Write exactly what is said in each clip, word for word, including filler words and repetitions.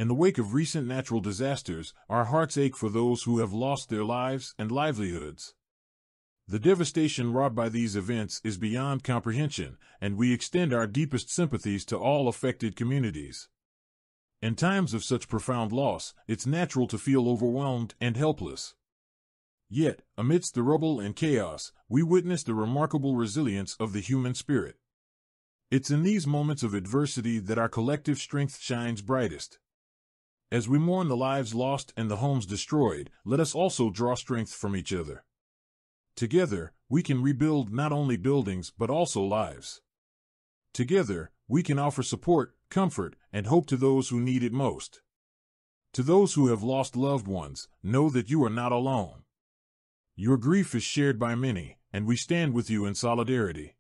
In the wake of recent natural disasters, our hearts ache for those who have lost their lives and livelihoods. The devastation wrought by these events is beyond comprehension, and we extend our deepest sympathies to all affected communities. In times of such profound loss, it's natural to feel overwhelmed and helpless. Yet, amidst the rubble and chaos, we witness the remarkable resilience of the human spirit. It's in these moments of adversity that our collective strength shines brightest. As we mourn the lives lost and the homes destroyed, let us also draw strength from each other. Together, we can rebuild not only buildings but also lives. Together, we can offer support, comfort, and hope to those who need it most. To those who have lost loved ones, know that you are not alone. Your grief is shared by many, and we stand with you in solidarity.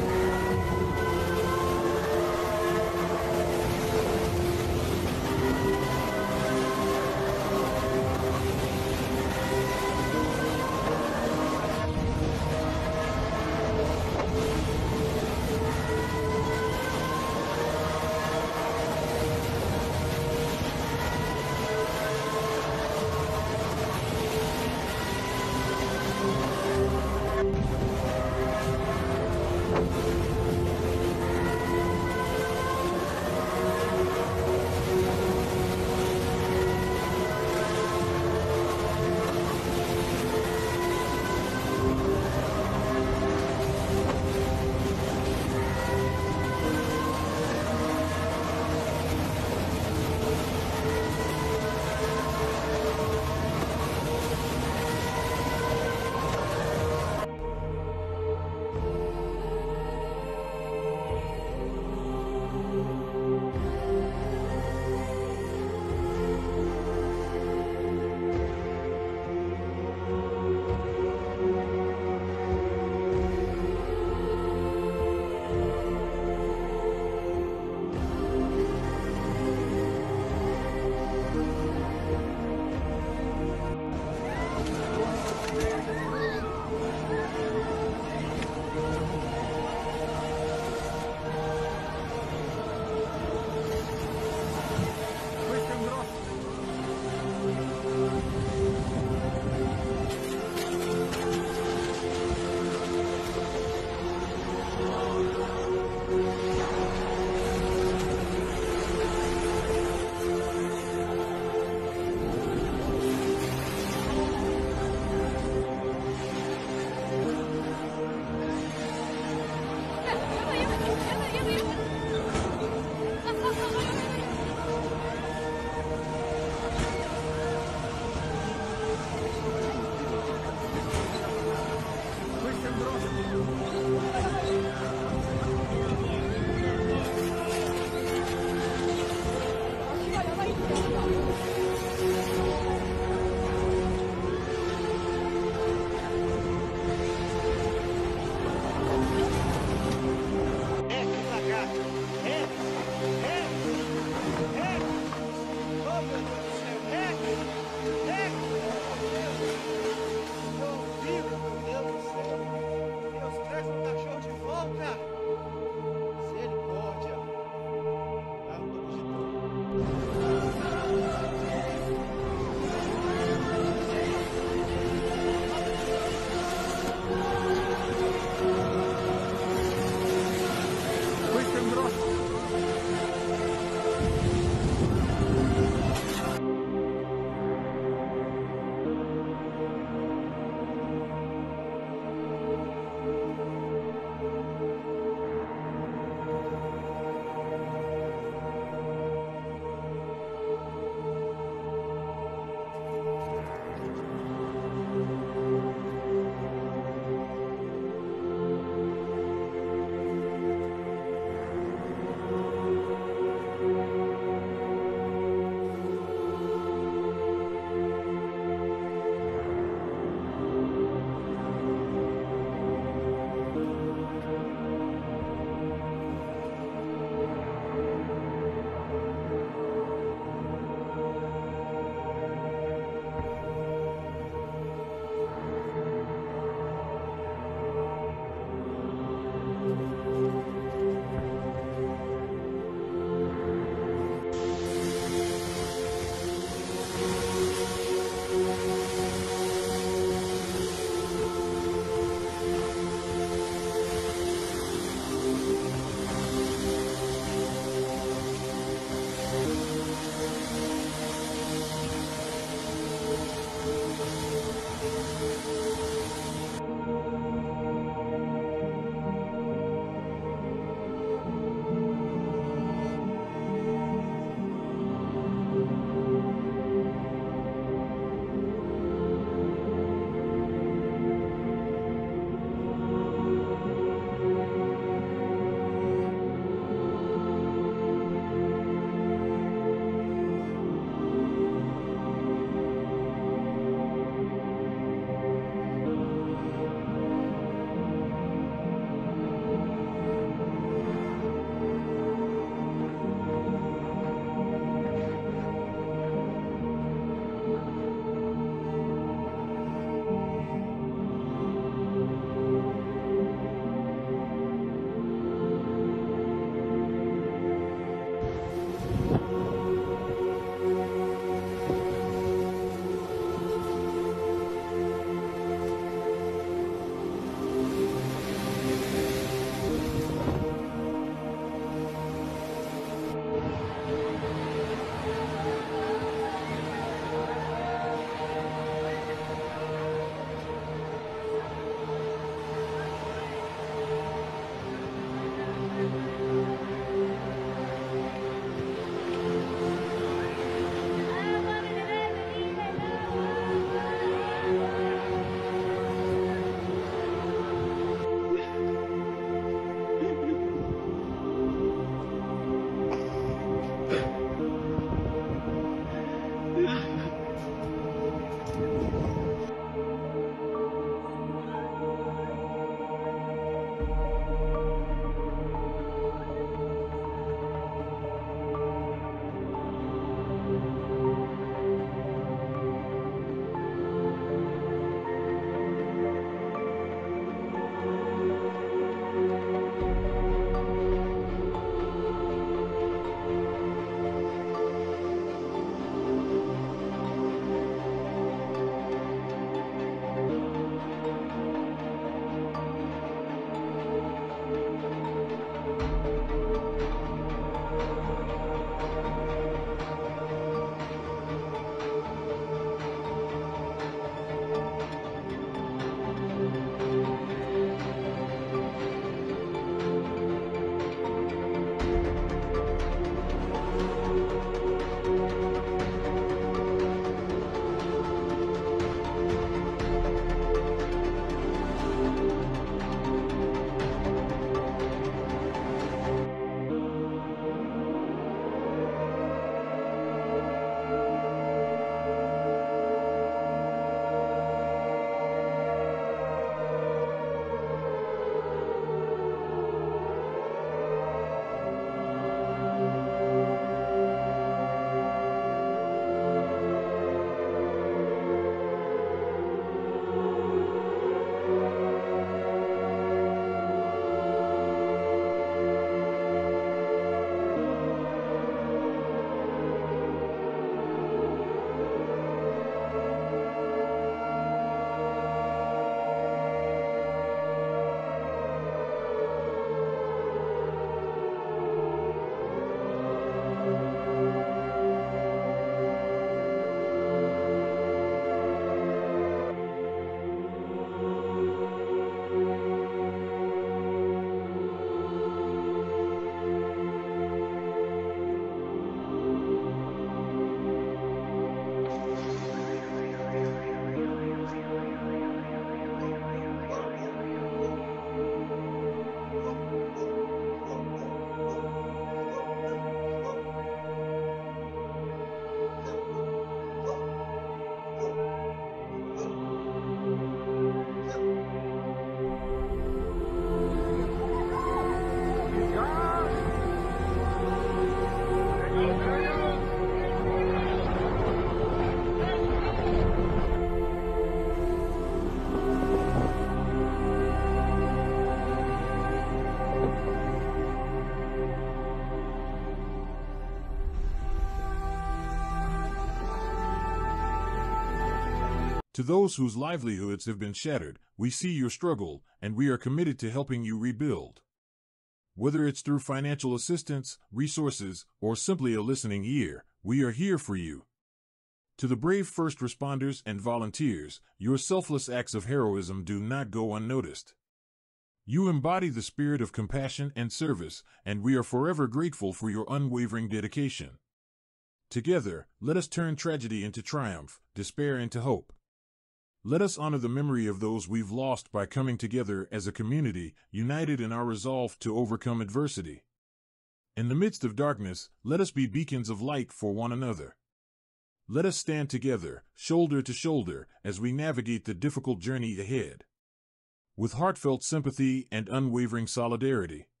To those whose livelihoods have been shattered, we see your struggle, and we are committed to helping you rebuild. Whether it's through financial assistance, resources, or simply a listening ear, we are here for you. To the brave first responders and volunteers, your selfless acts of heroism do not go unnoticed. You embody the spirit of compassion and service, and we are forever grateful for your unwavering dedication. Together, let us turn tragedy into triumph, despair into hope. Let us honor the memory of those we've lost by coming together as a community, united in our resolve to overcome adversity. In the midst of darkness, let us be beacons of light for one another. Let us stand together, shoulder to shoulder, as we navigate the difficult journey ahead. With heartfelt sympathy and unwavering solidarity.